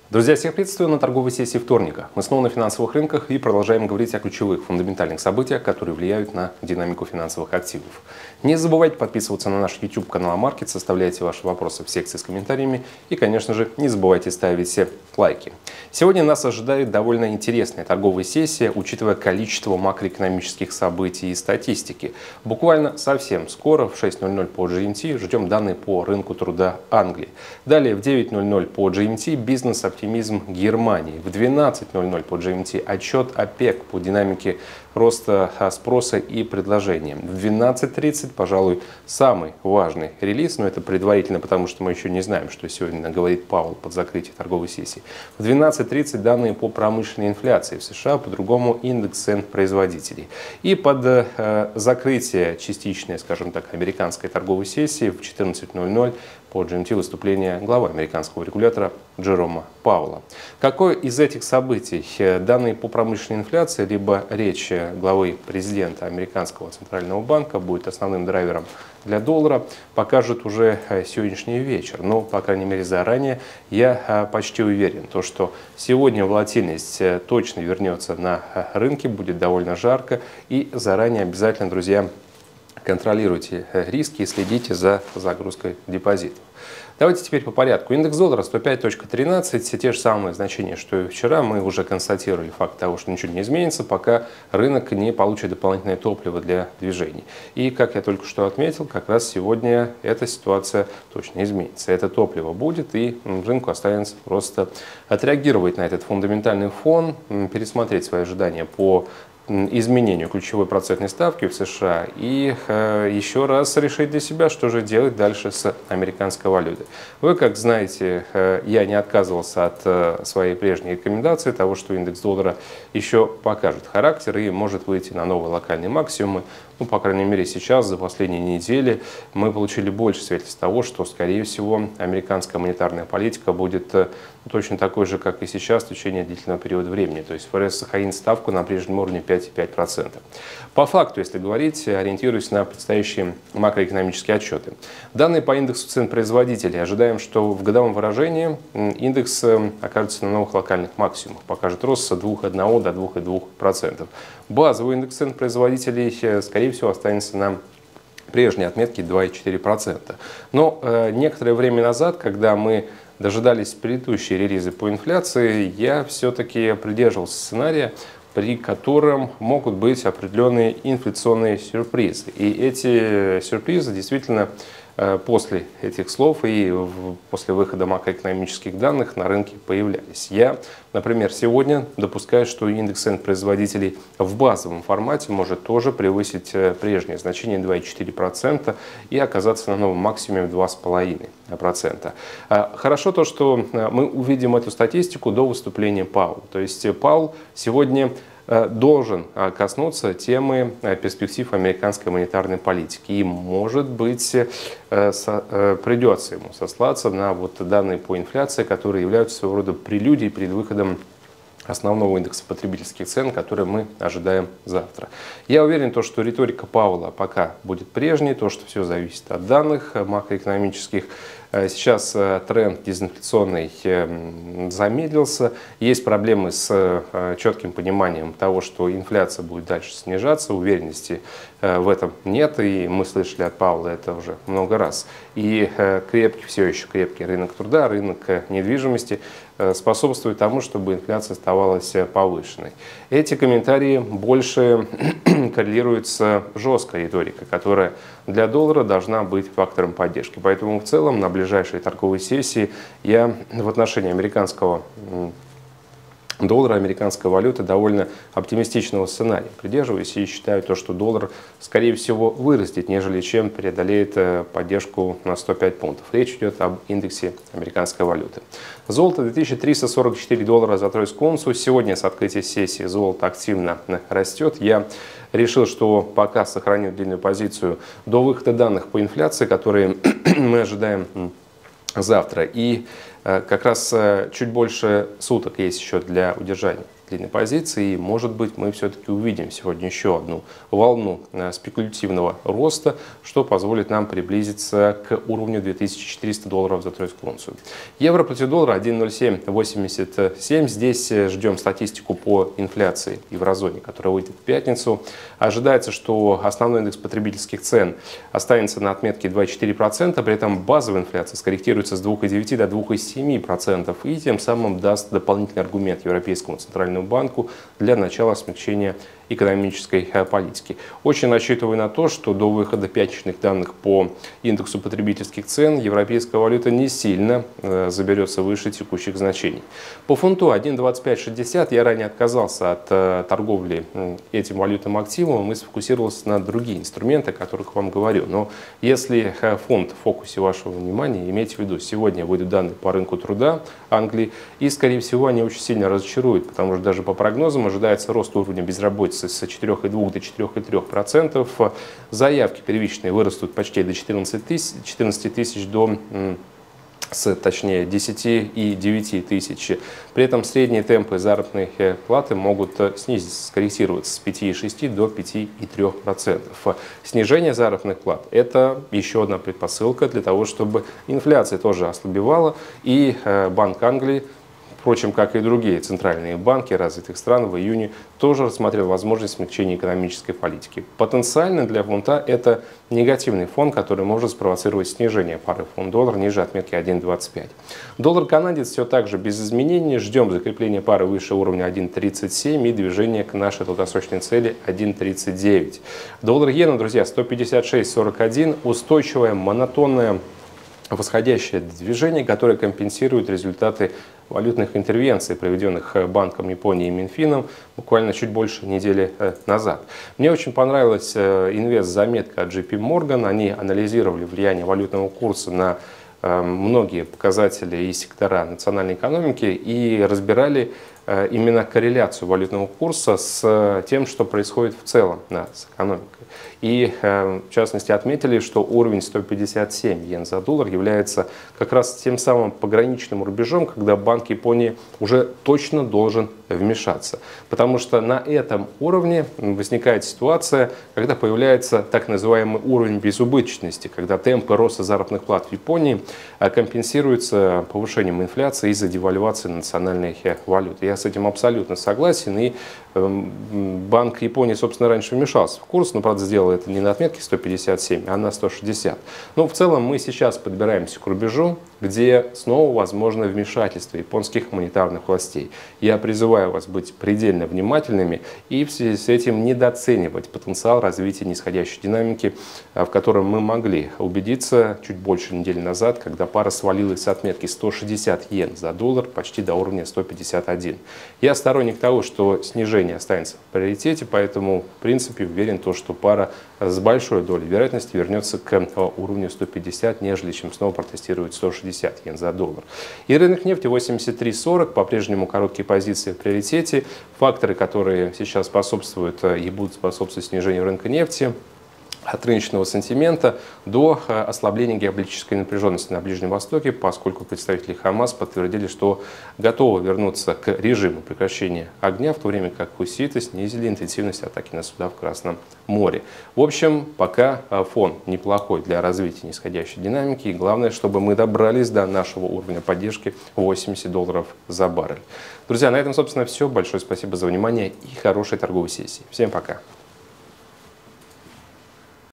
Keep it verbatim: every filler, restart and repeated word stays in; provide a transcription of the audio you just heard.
Друзья, всех приветствую на торговой сессии вторника. Мы снова на финансовых рынках и продолжаем говорить о ключевых фундаментальных событиях, которые влияют на динамику финансовых активов. Не забывайте подписываться на наш YouTube-канал Амаркет, оставляйте ваши вопросы в секции с комментариями и, конечно же, не забывайте ставить все лайки. Сегодня нас ожидает довольно интересная торговая сессия, учитывая количество макроэкономических событий и статистики. Буквально совсем скоро в шесть ноль ноль по джи эм ти ждем данные по рынку труда Англии. Далее в девять ноль ноль по джи эм ти бизнес-оптимизм Германии. В двенадцать ноль ноль по джи эм ти отчет ОПЕК по динамике роста спроса и предложения. В двенадцать тридцать, пожалуй, самый важный релиз, но это предварительно, потому что мы еще не знаем, что сегодня говорит Паул под закрытие торговой сессии. В двенадцать тридцать данные по промышленной инфляции в США, по-другому индекс цен производителей. И под э, закрытие частичной, скажем так, американской торговой сессии в четырнадцать ноль ноль по джи эм ти выступление главы американского регулятора Джерома Пауэлла. Какое из этих событий, данные по промышленной инфляции, либо речь главы президента американского центрального банка будет основным драйвером для доллара, покажет уже сегодняшний вечер. Но, по крайней мере, заранее я почти уверен, то, что сегодня волатильность точно вернется на рынке, будет довольно жарко. И заранее обязательно, друзья, контролируйте риски и следите за загрузкой депозитов. Давайте теперь по порядку. Индекс доллара сто пять точка тринадцать, все те же самые значения, что и вчера. Мы уже констатировали факт того, что ничего не изменится, пока рынок не получит дополнительное топливо для движений. И, как я только что отметил, как раз сегодня эта ситуация точно изменится. Это топливо будет, и рынку останется просто отреагировать на этот фундаментальный фон, пересмотреть свои ожидания по изменению ключевой процентной ставки в США и э, еще раз решить для себя, что же делать дальше с американской валютой. Вы, как знаете, э, я не отказывался от э, своей прежней рекомендации того, что индекс доллара еще покажет характер и может выйти на новые локальные максимумы. Ну, по крайней мере, сейчас, за последние недели, мы получили больше свидетельств того, что, скорее всего, американская монетарная политика будет э, точно такой же, как и сейчас, в течение длительного периода времени. То есть ФРС сохранит ставку на прежнем уровне пять и пять десятых процента. По факту, если говорить, ориентируясь на предстоящие макроэкономические отчеты. Данные по индексу цен производителей. Ожидаем, что в годовом выражении индекс окажется на новых локальных максимумах, покажет рост с двух целых одной десятой до двух целых двух десятых процента. Базовый индекс цен производителей, скорее всего, останется на прежней отметке два целых четыре десятых процента. Но э, некоторое время назад, когда мы дожидались предыдущие релизы по инфляции, я все-таки придерживался сценария, при котором могут быть определенные инфляционные сюрпризы. И эти сюрпризы действительно после этих слов и после выхода макроэкономических данных на рынке появлялись. Я, например, сегодня допускаю, что индекс цен производителей в базовом формате может тоже превысить прежнее значение два целых четыре десятых процента и оказаться на новом максимуме два целых пять десятых процента. Хорошо то, что мы увидим эту статистику до выступления Пауэлла. То есть Паул сегодня должен коснуться темы перспектив американской монетарной политики. И, может быть, придется ему сослаться на вот данные по инфляции, которые являются своего рода прелюдией перед выходом основного индекса потребительских цен, который мы ожидаем завтра. Я уверен, то, что риторика Пауэлла пока будет прежней, то, что все зависит от данных макроэкономических. Сейчас тренд дезинфляционный замедлился. Есть проблемы с четким пониманием того, что инфляция будет дальше снижаться. Уверенности в этом нет, и мы слышали от Пауэлла это уже много раз. И крепкий, все еще крепкий рынок труда, рынок недвижимости способствует тому, чтобы инфляция оставалась повышенной. Эти комментарии больше коррелируют с жесткой риторикой, которая для доллара должна быть фактором поддержки. Поэтому в целом на ближайшей торговой сессии я в отношении американского доллара, американской валюты довольно оптимистичного сценария придерживаюсь и считаю то, что доллар скорее всего вырастет, нежели чем преодолеет поддержку на сто пять пунктов. Речь идет об индексе американской валюты. Золото две тысячи триста сорок четыре доллара за тройскую унцию. Сегодня с открытия сессии золото активно растет. Я решил, что пока сохраню длинную позицию до выхода данных по инфляции, которые мы ожидаем завтра. И как раз чуть больше суток есть еще для удержания длинной позиции, и, может быть, мы все-таки увидим сегодня еще одну волну спекулятивного роста, что позволит нам приблизиться к уровню две тысячи четыреста долларов за тройскую унцию. Евро против доллара один ноль семь восемьдесят семь. Здесь ждем статистику по инфляции в еврозоне, которая выйдет в пятницу. Ожидается, что основной индекс потребительских цен останется на отметке два целых четыре десятых процента, при этом базовая инфляция скорректируется с двух целых девяти десятых до двух целых семи десятых процента и тем самым даст дополнительный аргумент Европейскому центральному банку для начала смягчения экономической политики. Очень рассчитываю на то, что до выхода пятничных данных по индексу потребительских цен европейская валюта не сильно э, заберется выше текущих значений. По фунту один двадцать пять шестьдесят я ранее отказался от э, торговли э, этим валютным активом и сфокусировался на другие инструменты, о которых вам говорю. Но если э, фунт в фокусе вашего внимания, имейте в виду, сегодня выйдут данные по рынку труда Англии, и, скорее всего, они очень сильно разочаруют, потому что даже по прогнозам ожидается рост уровня безработицы с четырёх целых двух десятых до четырёх целых трёх десятых процентов. Заявки первичные вырастут почти до четырнадцати тысяч до с, точнее, десяти и девяти тысяч. При этом средние темпы заработной платы могут снизиться, скорректироваться с пяти целых шести десятых до пяти целых трёх десятых процентов. Снижение заработных плат – это еще одна предпосылка для того, чтобы инфляция тоже ослабевала, и Банк Англии, впрочем, как и другие центральные банки развитых стран, в июне тоже рассмотрел возможность смягчения экономической политики. Потенциально для фунта это негативный фон, который может спровоцировать снижение пары фунт-доллар ниже отметки один двадцать пять. Доллар-канадец все так же без изменений. Ждем закрепления пары выше уровня один тридцать семь и движения к нашей долгосрочной цели один тридцать девять. Доллар-иена, друзья, сто пятьдесят шесть сорок один. Устойчивое, монотонное восходящее движение, которое компенсирует результаты валютных интервенций, проведенных Банком Японии и Минфином буквально чуть больше недели назад. Мне очень понравилась инвест-заметка от джей пи Morgan. Они анализировали влияние валютного курса на многие показатели и сектора национальной экономики и разбирали именно корреляцию валютного курса с тем, что происходит в целом с экономикой. И, в частности, отметили, что уровень сто пятьдесят семь йен за доллар является как раз тем самым пограничным рубежом, когда Банк Японии уже точно должен вмешаться. Потому что на этом уровне возникает ситуация, когда появляется так называемый уровень безубыточности, когда темпы роста заработных плат в Японии компенсируются повышением инфляции из-за девальвации национальной валюты. Я с этим абсолютно согласен, и Банк Японии, собственно, раньше вмешался в курс, но, правда, сделал это не на отметке сто пятьдесят семь, а на сто шестьдесят. Но в целом мы сейчас подбираемся к рубежу, где снова возможно вмешательство японских монетарных властей. Я призываю вас быть предельно внимательными и в связи с этим недооценивать потенциал развития нисходящей динамики, в котором мы могли убедиться чуть больше недели назад, когда пара свалилась с отметки сто шестьдесят йен за доллар почти до уровня сто пятьдесят один. Я сторонник того, что снижение останется в приоритете, поэтому в принципе уверен в том, что пара с большой долей вероятности вернется к уровню сто пятьдесят, нежели чем снова протестирует сто шестьдесят йен за доллар. И рынок нефти восемьдесят три сорок, по-прежнему короткие позиции в приоритете. Факторы, которые сейчас способствуют и будут способствовать снижению рынка нефти, от рыночного сантимента до ослабления геополитической напряженности на Ближнем Востоке, поскольку представители Хамас подтвердили, что готовы вернуться к режиму прекращения огня, в то время как хуситы снизили интенсивность атаки на суда в Красном море. В общем, пока фон неплохой для развития нисходящей динамики, и главное, чтобы мы добрались до нашего уровня поддержки восемьдесят долларов за баррель. Друзья, на этом, собственно, все. Большое спасибо за внимание и хорошей торговой сессии. Всем пока!